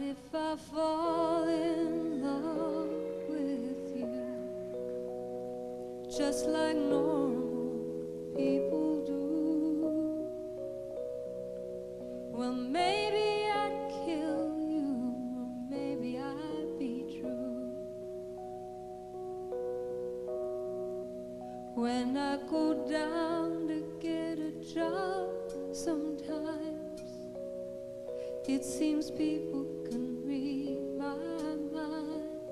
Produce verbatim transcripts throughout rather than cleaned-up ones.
if I fall in love with you, just like normal people do? Well, maybe I'd kill you, or maybe I'd be true. When I go down to get a job, sometimes it seems people can read my mind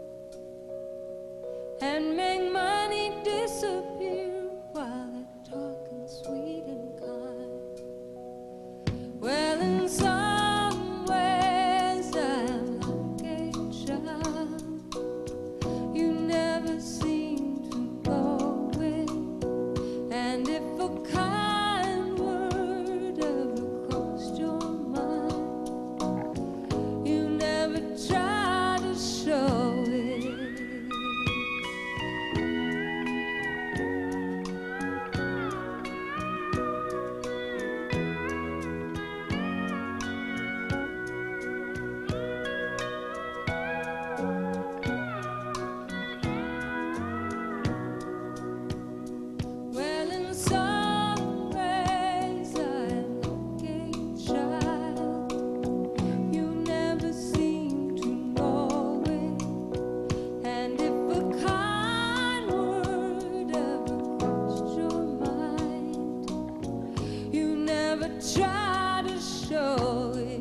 and make money disappear while they're talking sweet and kind. Well, in some ways I'm like a child you never seem to go with, and if a kind word ever crossed your mind, you never try to show it. Well, in some ways I'm like a child you never seem to know it, and if a kind word ever crossed your mind, you never try to show it.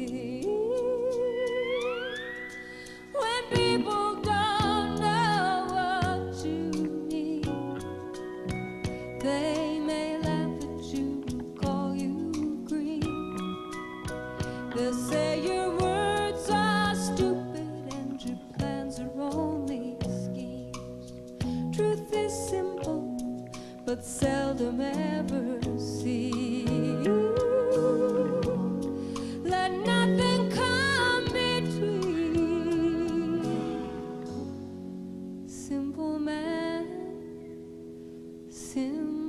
When people don't know what you mean, they may laugh at you and call you green. They'll say your words are stupid and your plans are only schemes. Truth is simple, but seldom ever seen. Let nothing come between. Simple man, simple